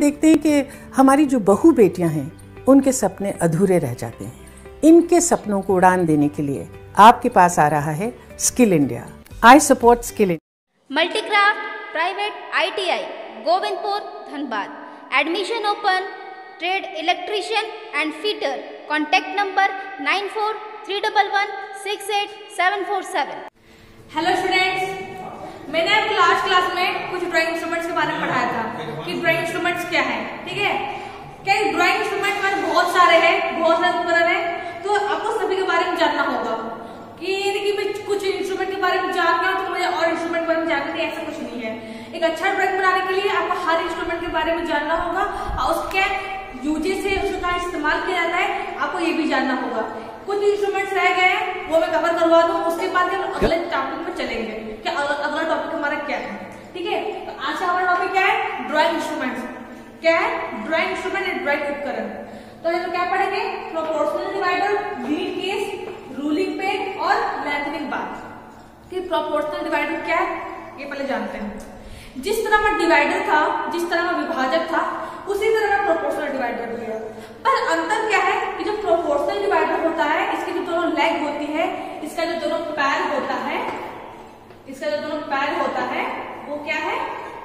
देखते हैं कि हमारी जो बहू बेटियां हैं उनके सपने अधूरे रह जाते हैं। इनके सपनों को उड़ान देने के लिए आपके पास आ रहा है skill India. I support skill India. Multicraft private ITI Govindpur Dhanbad. Admission open. Trade electrician and fitter. Contact number 9431168747। Hello students, मैंने आपको लास्ट क्लास में कुछ ड्राइंग इंस्ट्रूमेंट्स के बारे में पढ़ाया था कि ड्राइंग इंस्ट्रूमेंट्स क्या है। ठीक है, क्या ड्राइंग इंस्ट्रूमेंट में बहुत सारे हैं, बहुत सारे उपकरण है, तो आपको सभी के बारे में जानना होगा कि मैं कुछ इंस्ट्रूमेंट के बारे में जान गया तो मुझे और इंस्ट्रूमेंट के बारे में जानना नहीं, ऐसा कुछ नहीं है। एक अच्छा ड्राइंग बनाने के लिए आपको हर इंस्ट्रूमेंट के बारे में जानना होगा और उसके यूजेस से उसका इस्तेमाल किया जाता है, आपको ये भी जानना होगा। कुछ इंस्ट्रूमेंट्स रह गए हैं वो मैं कवर करवा दूं, उसके बाद हम अगले टॉपिक में चलेंगे कि अगला टॉपिक हमारा क्या है। ठीक है, तो आज का हमारा टॉपिक क्या है? Drawing instruments. क्या है? ड्राइंग इंस्ट्रूमेंट एंड ड्राइंग उपकरण। तो हम क्या पढ़ेंगे? Proportional divider, lead case, ruling pen और लेंथनिंग बार। कि प्रोपोर्शनल डिवाइडर क्या है ये पहले जानते हैं। जिस तरह का डिवाइडर था, जिस तरह का विभाजक था, उसी तरह का प्रोपोर्शनल डिवाइडर भी है। पर अंतर क्या है कि जो प्रोपोर्शनल डिवाइडर होता है, इसकी जो दोनों लेग होती है, इसका जो दोनों पैर होता है, इसका जो दोनों पैर होता है वो क्या है?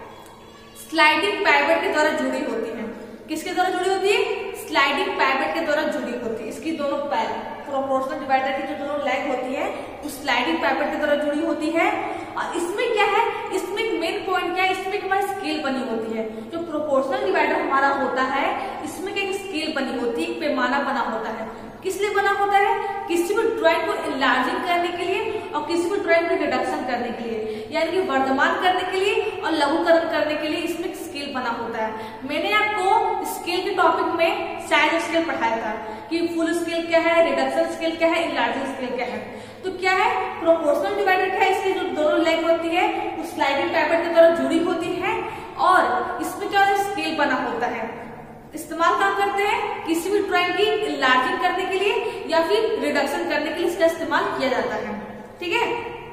स्लाइडिंग पाइवट के द्वारा जुड़ी होती है। किसके द्वारा जुड़ी होती है? स्लाइडिंग पाइवट के द्वारा जुड़ी होती है। इसकी दोनों पैर, प्रोपोर्शनल डिवाइडर की जो दोनों लेग होती है वो स्लाइडिंग पाइवट के द्वारा जुड़ी होती है। और इसमें क्या है? इसमें मेन पॉइंट क्या है? इसमें हमारी स्केल बनी होती है। जो प्रोपोर्शनल डिवाइडर हमारा होता है इसमें क्या स्केल बनी होती है, एक पैमाना बना होता है। किस लिए बना होता है? किसी भी ड्राइंग को इनलार्जिंग करने के लिए और किसी भी ड्राइंग को रिडक्शन करने के लिए, यानी कि वर्धमान करने के लिए और लघुकरण करने के लिए इसमें स्केल बना होता है। मैंने आपको स्केल के टॉपिक में साइज स्केल पढ़ाया था कि फुल स्केल क्या है, रिडक्शन स्केल क्या है, इनलार्जिंग स्केल क्या है। तो क्या है? प्रोपोर्शनल डिवाइडर क्या है? इसकी जो दोनों लेग होती है वो स्लाइडिंग पाइवट के द्वारा जुड़ी होती है और इसमें क्या स्केल बना होता है। इस्तेमाल काम करते हैं किसी भी ड्राइंग की इनलार्जिंग करने के लिए या फिर रिडक्शन करने के लिए इसका इस्तेमाल किया जाता है। ठीक है,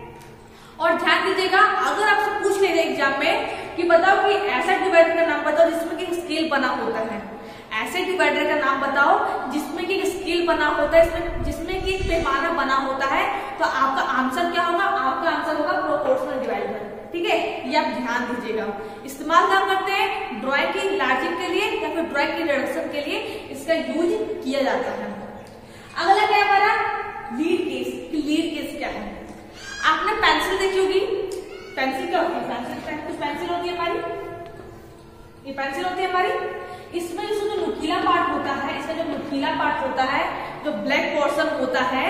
और ध्यान दीजिएगा, अगर आपसे पूछ ले एग्जाम में कि बताओ कि ऐसा डिवाइडर का नाम बताओ जिसमें कि स्केल बना होता है, ऐसे डिवाइडर का नाम बताओ जिसमें कि स्केल बना होता है, जिसमें कि एक पैमाना बना होता है, तो आपका आंसर क्या होगा? आपका आंसर होगा प्रोपोर्शनल डिवाइडर। ठीक है, ये आप ध्यान दीजिएगा। इस्तेमाल काम करते हैं ड्राइंग की इनलार्जिंग के लिए या फिर ड्राइंग की रिडक्शन के लिए इसका यूज किया जाता है। अगला क्या है हमारा? Lead case. लीड केस क्या है? आपने पेंसिल देखी होगी। पेंसिल क्या होती है? पेंसिल होती है हमारी, ये पेंसिल होती है हमारी। इसमें जो नुकीला पार्ट होता है, इसका जो नुकीला पार्ट होता है, जो ब्लैक पोर्शन होता है,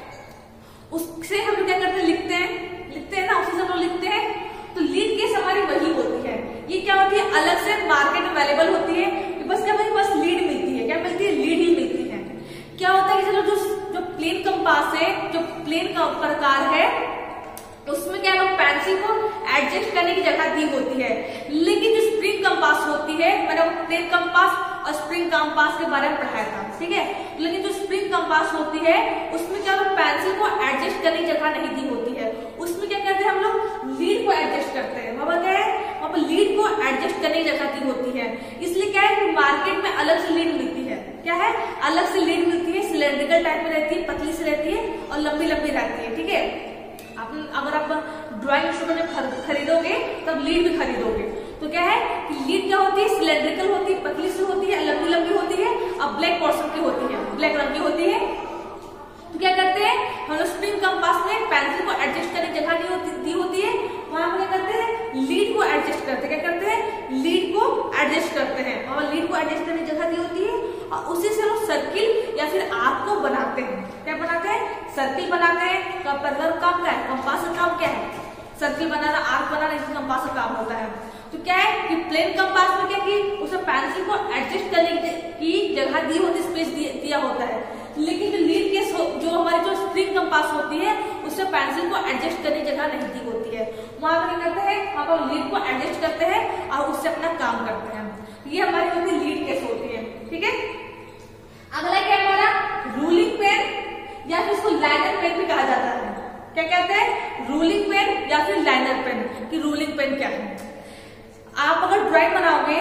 उससे हम क्या करते हैं? लिखते हैं ना, उसी से हम लोग लिखते हैं। तो लीड केस हमारी वही होती है। ये क्या होती है? अलग से मार्केट में अवेलेबल होती है। बस क्या बस लीड मिलती है। क्या मिलती है? लीड ही मिलती है। क्या होता है कि चलो जो प्लेन कंपास है, जो प्लेन का प्रकार है, उसमें क्या लोग पेंसिल को एडजस्ट करने की जगह दी होती है। लेकिन जो स्प्रिंग कंपास होती है, मैंने प्लेन कंपास और स्प्रिंग कंपास के बारे में पढ़ाया था। ठीक है, लेकिन जो स्प्रिंग कंपास होती है उसमें क्या लोग पेंसिल को एडजस्ट करने की जगह नहीं दी होती है। उसमें क्या करते हैं हम लोग? लीड को एडजस्ट करते हैं। वहां क्या है? वहां पर लीड को एडजस्ट करने की जगह दी होती है। इसलिए क्या है कि मार्केट में अलग से लीड मिलती है। क्या है? अलग से लीड मिलती है। सिलेंड्रिकल टाइप में रहती है, पतली से रहती है और लंबी लंबी रहती है। ठीक है, अगर आप ड्राइंग इंस्ट्रूमेंट खरीदोगे तब लीड भी खरीदोगे। तो क्या है कि लीड क्या होती है? सिलेंड्रिकल होती है, पतली सी होती है, लंबी लंबी होती है और ब्लैक पोर्शन की होती है, ब्लैक रंग की होती है। तो क्या करते हैं हम लोग? स्प्रिंग कंपास में पेंसिल को एडजस्ट करने की जगह दी होती है, वहां पर क्या करते हैं? लीड को एडजस्ट करते हैं। क्या करते हैं? लीड को एडजस्ट करते हैं और लीड को एडजस्ट करने की जगह दी होती है और उसी से लोग सर्किल या फिर आर्क को बनाते हैं। क्या बनाते हैं? सर्किल बनाते हैं। काम क्या है? कंपास का काम क्या है? सर्किल बनाना, आर्क बनाना, इसी कंपास का काम होता है। तो क्या है कि प्लेन कंपास में क्या कि उसे पेंसिल को एडजस्ट करने की जगह दी होती, स्पेस दिया होता है। लेकिन जो लीड केस जो हमारी जो स्प्रिंग कंपास होती है उससे पेंसिल को एडजस्ट करने की जगह नहीं दी होती है। वहां पर क्या करते हैं? वहां पर लीड को एडजस्ट करते हैं और उससे अपना काम करते हैं। ये हमारी होती लीड केस होती है। ठीक है, अगला क्या है हमारा? रूलिंग पेन या फिर उसको लाइनर पेन भी कहा जाता है। क्या कहते हैं? रूलिंग पेन या फिर लाइनर पेन। कि रूलिंग पेन क्या है? आप अगर ड्राइंग बनाओगे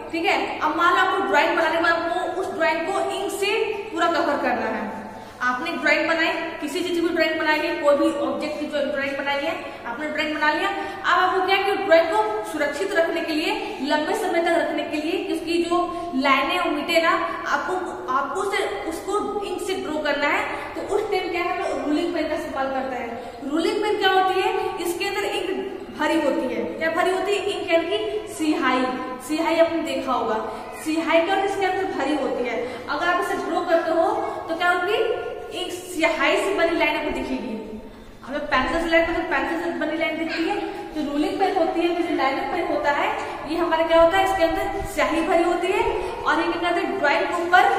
ठीक है। अब मान लो आपको ड्राइंग बनाने के बाद आपको उस ड्राइंग को इंक से पूरा कवर करना है। आपने ड्राइंग बनाई, किसी चीज की ड्राइंग बनाई है, कोई भी ऑब्जेक्ट की जो ड्राइंग बनाई है, आपने ड्राइंग बना लिया। अब आपको क्या है कि ड्राइंग को सुरक्षित रखने के लिए, लंबे समय तक रखने के लिए, उसकी जो लाइनें मिटे ना, आपको उसको इंक से ड्रॉ करना है। तो उस टाइम क्या है, रूलिंग पेन का इस्तेमाल करता है। रूलिंग पेन क्या होती है, इसके अंदर इंक भरी होती है। क्या भरी होती है? इंक यानी कि स्याही। स्याही आपने देखा होगा, स्याही क्या इसके अंदर भरी होती है। अगर आप इसे ड्रॉ करते हो तो क्या होगी, एक स्याही से बनी लाइन आपको दिखेगी। हमें पेंसिल से लाइन, तो पेंसिल से बनी लाइन दिखती है। जो रूलिंग पेन होती है, जो लाइनर पेन होता है, ये हमारा क्या होता है, इसके अंदर स्याही भरी होती है। और ये क्या करते हैं, ड्राइंग के ऊपर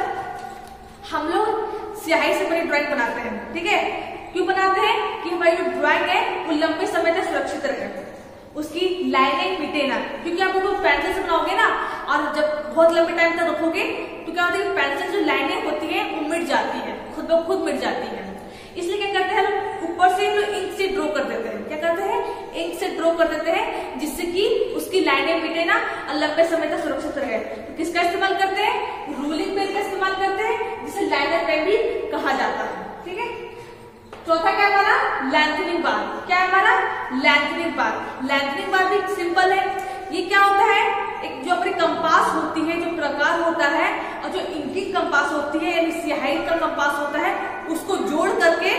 हम लोग स्याही से बनी ड्राइंग बनाते हैं। ठीक है, क्यों बनाते हैं कि हमारी जो ड्राइंग है वो लंबे समय तक सुरक्षित रहे, उसकी लाइनें मिटे ना। क्योंकि आप उसको पेंसिल से बनाओगे ना, और जब बहुत लंबे टाइम तक रखोगे तो क्या होता है, पेंसिल जो लाइनें होती है वो मिट जाती है, खुद ब खुद मिट जाती है। इसलिए क्या करते हैं, लोग ऊपर से इंक से ड्रॉ कर देते हैं। क्या करते हैं, इंक से ड्रॉ कर देते हैं, जिससे कि उसकी लाइनें मिटे ना और लंबे समय तक सुरक्षित रहे। तो किसका इस्तेमाल करते हैं, रूलिंग पेन का इस्तेमाल करते हैं, जिसे लाइनर पेन भी कहा जाता है। ठीक है, चौथा क्या हमारा, लेंथनिंग बार। क्या है हमारा, लेंथनिंग बार। लेंथनिंग बार भी सिंपल है। ये क्या होता है, एक जो अपनी कंपास होती है, जो प्रकार होता है, और जो इंकिंग कंपास होती है यानी स्याही का कंपास होता है, उसको जोड़ करके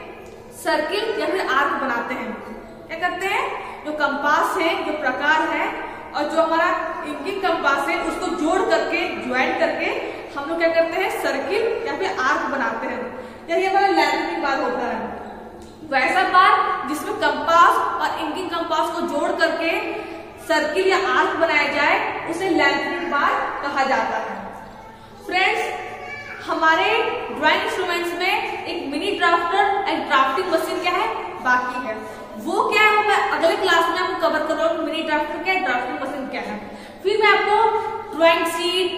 सर्किल या फिर आर्क बनाते हैं। क्या करते हैं, जो कंपास है, जो प्रकार है, और जो हमारा इंकिंग कंपास है, उसको जोड़ करके, ज्वाइन करके हम लोग क्या करते हैं, सर्किल या फिर आर्क बनाते हैं। यही हमारा लेंथनिंग बार होता है। वैसा बार जिसमें कंपास और इंकिंग कंपास को जोड़ करके सर्किल या आर्क बनाया जाए, उसे लेंथनिंग बार कहा जाता है। फ्रेंड्स, हमारे ड्राइंग इंस्ट्रूमेंट्स में एक mini drafter and drafting machine क्या है, बाकी है। वो क्या है, मैं अगले क्लास में आपको कवर कर रहा हूँ, मिनी ड्राफ्टर क्या है, ड्राफ्टिंग मशीन क्या है। फिर मैं आपको ड्राइंग शीट,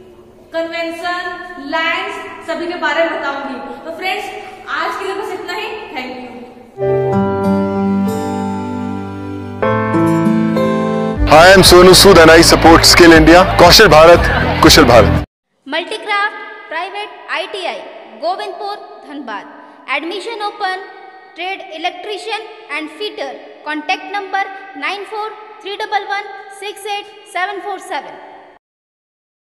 कन्वेंशन, लाइन्स सभी के बारे में बताऊंगी। तो फ्रेंड्स, आज के लिए बस इतना ही। Thank you. Hi, I'm Sonu Sood and I support Skill India. कौशल भारत, कुशल Bharat. Multicraft private ITI Govindpur Dhanbad. Admission open. Trade electrician and fitter. Contact number 9431168747।